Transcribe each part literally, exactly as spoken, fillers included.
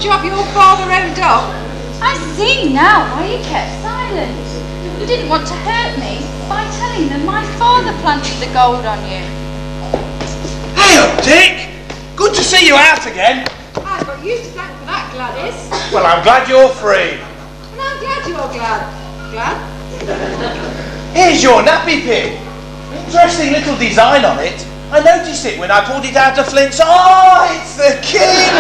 job your father owned up. I see now why you kept silent. You didn't want to hurt me by telling them my father planted the gold on you. Hey up, Dick! Good to see you out again. I've got you to thank for that, Gladys. Well, I'm glad you're free. And I'm glad you're glad. Glad? Here's your nappy pin. Interesting little design on it. I noticed it when I pulled it out of Flint's. Oh, it's the king!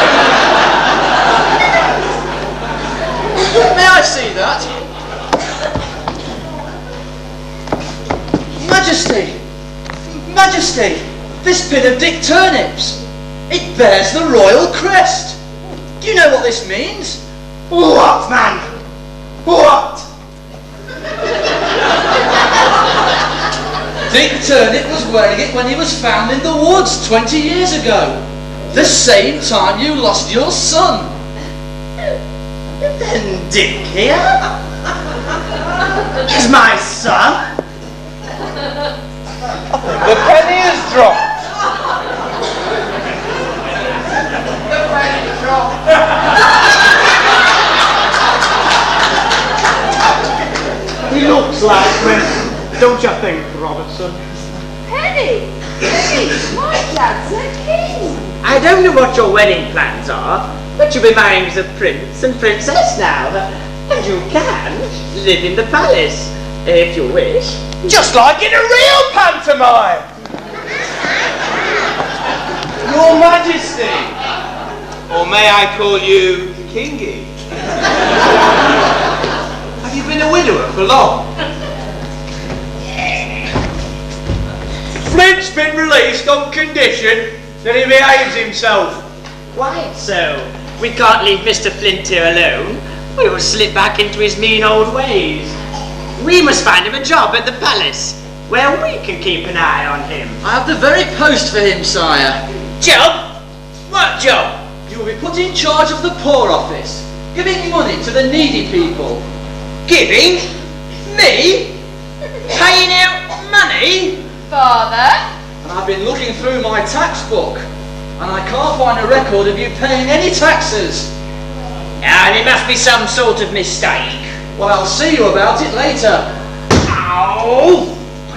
May I see that? Majesty! Majesty! This pin of Dick Turnip's! It bears the royal crest! Do you know what this means? What, man? What? Dick Turnip was wearing it when he was found in the woods twenty years ago. The same time you lost your son. Then Dick here? Is my son? The penny has dropped. The penny dropped. He looks like Prince, don't you think, Robertson? Penny! Penny! My dad's a king! I don't know what your wedding plans are, but you'll be marrying the prince and princess now. And you can live in the palace, if you wish. Just like in a real pantomime! Your Majesty! Or may I call you Kingy? Have you been a widower for long? Flint's been released on condition that he behaves himself. Quite so. We can't leave Mister Flint here alone. We will slip back into his mean old ways. We must find him a job at the palace, where we can keep an eye on him. I have the very post for him, sire. Job? What job? You will be put in charge of the poor office, giving money to the needy people. Giving? Me? Paying out money? Father? And I've been looking through my tax book, and I can't find a record of you paying any taxes. Ah, there must be some sort of mistake. Well, I'll see you about it later. Ow!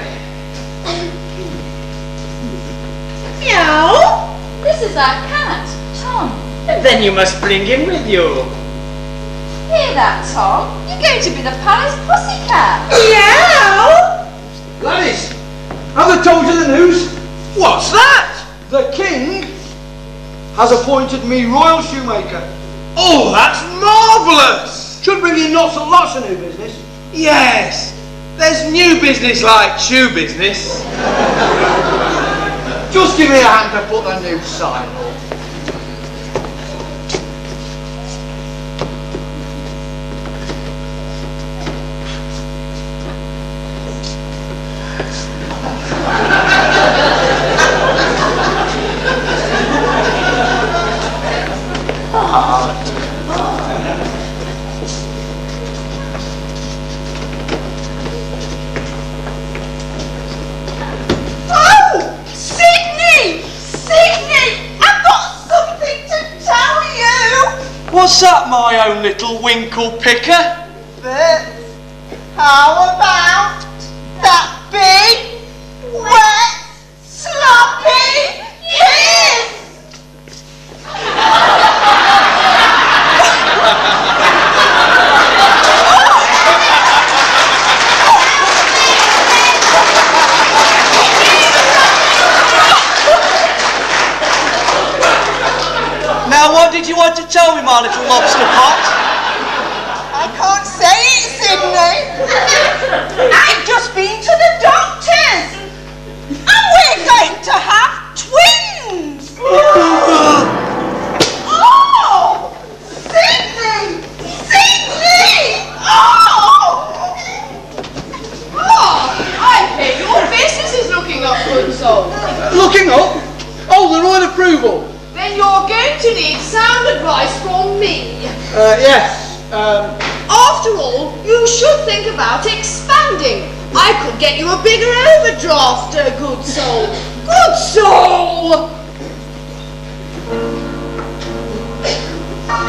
Meow! This is our cat, Tom. Then you must bring him with you. Hear that, Tom? You're going to be the palace pussycat. Meow! Gladys, have I told you the news? What's that? The king has appointed me royal shoemaker. Oh, that's marvellous! Should bring you lots and lots of new business. Yes, there's new business like shoe business. Just give me a hand to put the new sign on. What's that, my own little winkle picker? But how about that big, wet, sloppy kiss? Now, what did you want to tell me, my little lobster pot? I can't say it, Sydney. I've just been to the doctor's, and we're going to have twins. Oh, Sydney, Sydney! Oh, Oh, I hear your business is looking up, good soul. Looking up? Oh, the royal approval. Then you're going to need sound advice from me. Uh, yes. Um, After all, you should think about expanding. I could get you a bigger overdraft, uh, good soul. Good soul!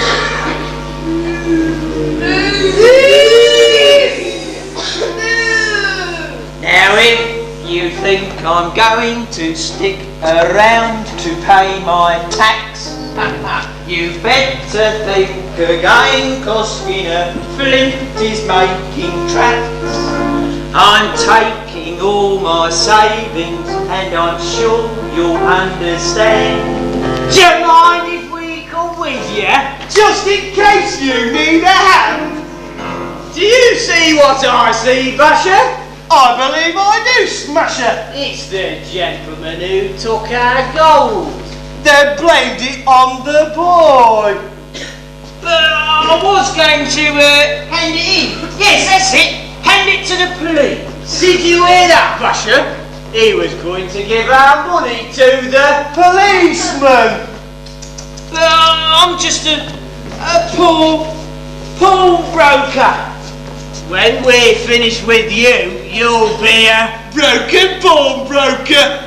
I'm going to stick around to pay my tax. You better think again, cause Skinner Flint is making tracks. I'm taking all my savings and I'm sure you'll understand. Do you mind if we come with you? Just in case you need a hand. Do you see what I see, Basher? I believe I do, Smasher. It's the gentleman who took our gold. They blamed it on the boy. But I was going to uh, hand it in. Yes, that's it. Hand it to the police. Did you hear that, Basher? He was going to give our money to the Policeman. But I'm just a, a poor, poor broker. When we're finished with you, you'll be a broken pawnbroker.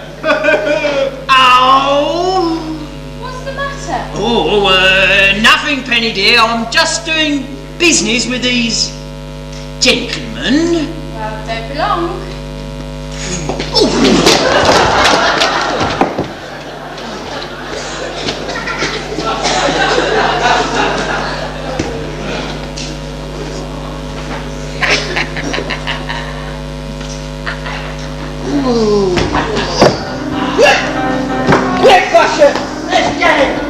Oh. What's the matter? Oh, uh, nothing, Penny dear. I'm just doing business with these gentlemen. Well, they belong. Quick, Basher! Let's get him!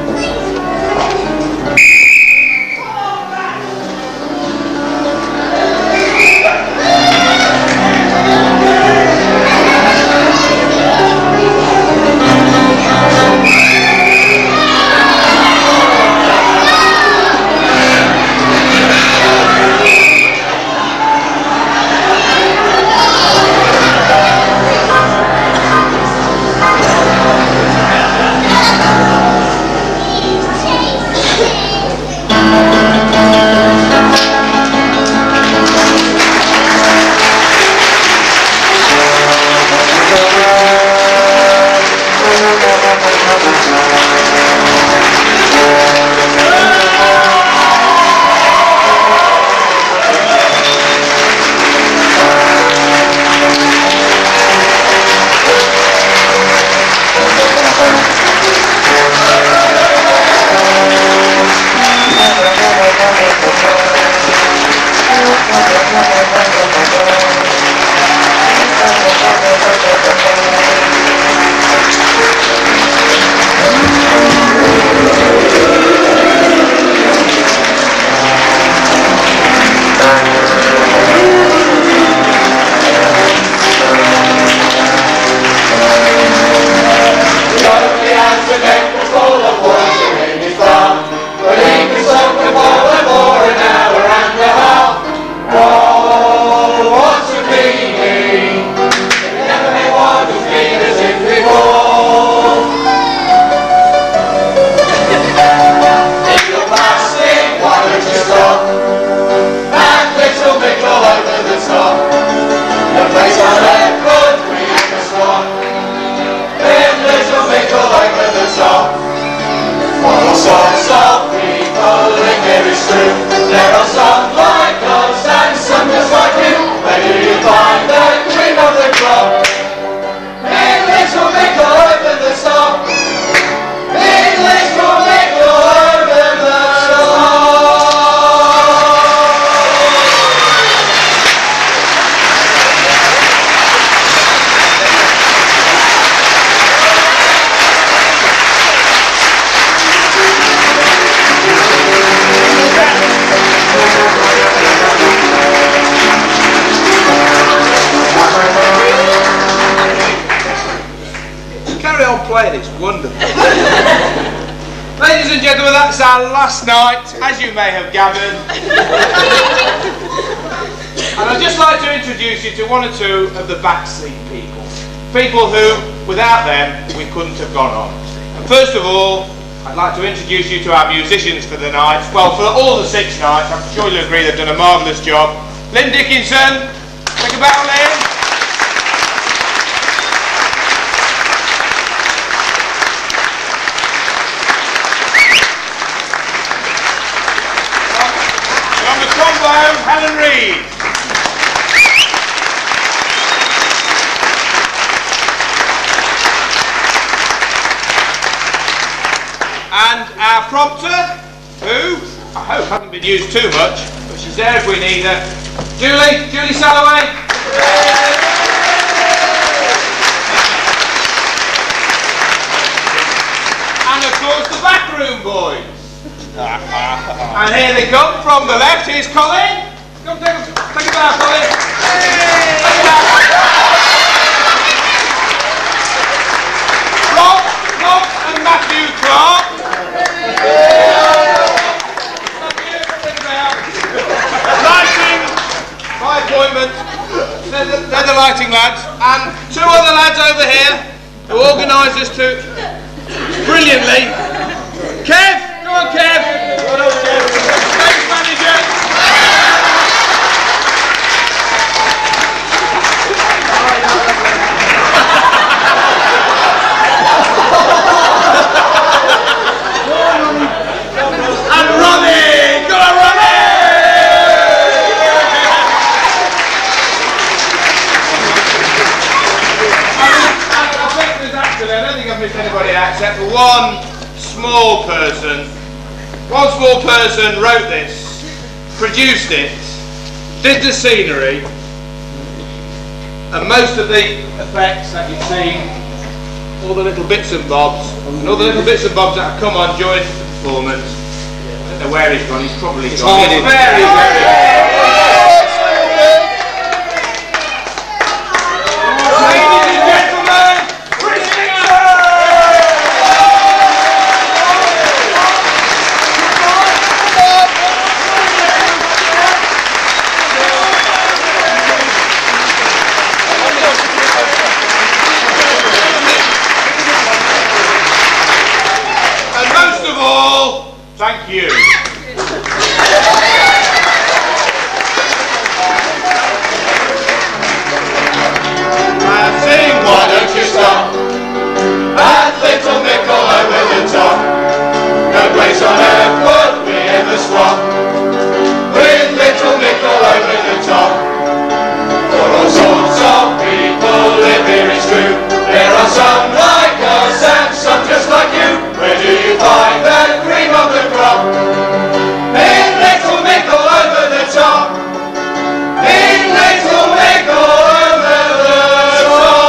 It's wonderful. Ladies and gentlemen, that's our last night, as you may have gathered. And I'd just like to introduce you to one or two of the backseat people. People who, without them, we couldn't have gone on. And first of all, I'd like to introduce you to our musicians for the night. Well, for all the six nights, I'm sure you'll agree they've done a marvellous job. Lynn Dickinson, think about Lynn. Helen Reid. And our prompter, who I hope hasn't been used too much, but she's there if we need her. Julie, Julie Salloway. And of course the backroom boys. And here they come from the left. Here's Colin. Come take a, take a bow, Colin. Take a bow. Rob, Rob and Matthew Clark. Lighting, by appointment. They're the, they're the lighting lads. And two other lads over here who organised us to brilliantly. Kev, come on, Kev. Well done, Kev. Stage manager. And Ronnie! Go on, Ronnie! I think there's actually, I don't think I've missed anybody out except for one small person. One small person wrote this, produced it, did the scenery, and most of the effects that you've seen, all the little bits and bobs, and all the little bits and bobs that have come on during the performance. I don't know where he's gone, he's probably He's gone. hiding. He's very, very... Ladies and gentlemen, Chris Nixon! And most of all, thank you. I sing, why don't you stop? That little Mickle over the top. No place on earth would we ever swap with little Mickle over the top. For all sorts of people live here, it's true. There are some like us and some just like you. Where do you find the cream of the crop? In little Mickle over the top. In little Mickle over the top.